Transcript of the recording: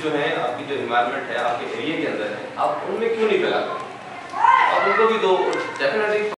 जो है आपकी जो इन्वायरमेंट है आपके एरिया के अंदर है, आप उनमें क्यों नहीं फैलाते? आप उनको भी दो, डेफिनेटली